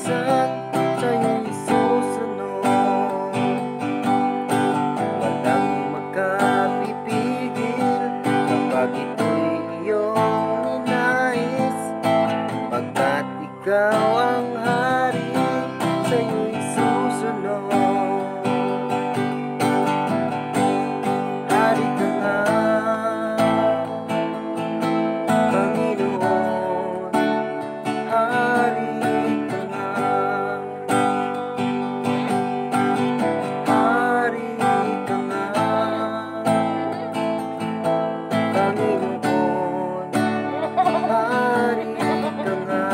kinabukasan sa'yo'y susunod. Walang makapipigil kapag ito'y iyong ninais, pagkat ikaw ang hari, sa'yo'y susunod. Hari ka nga, Panginoon, hari ka nga. Hari ka nga, Panginoon, hari ka nga.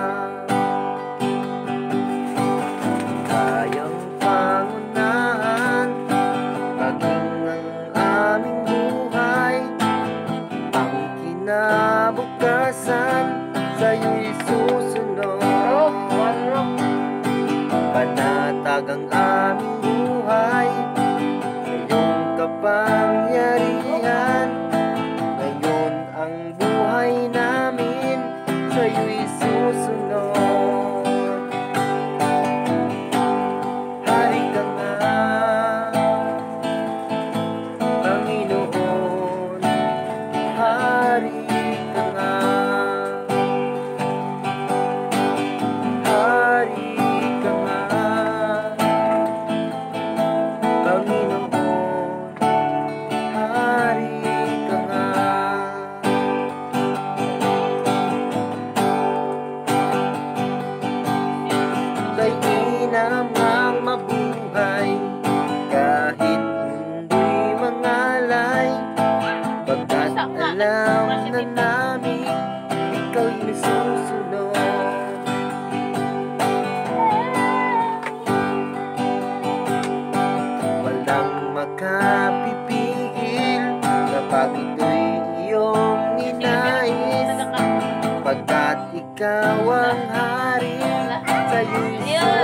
Kayang pangunahan maging ang aming buhay, ang kinabukasan sa'yo'y susunod. Panatag ang aming buhay, ngayong kapangyarihan. Ngayon ang buhay namin sa'yo'y susunod. Hari ka nga, Panginoon, hari ka nga. Hari ka nga, Panginoon, hari ka nga. Mainam ang mabuhay kahit mundo'y mangalay, pagkat alam na namin ikaw'y may susunod. Walang makapipigil kapag ito'y iyong ninais, pagkat ikaw ang hari, sa'yo'y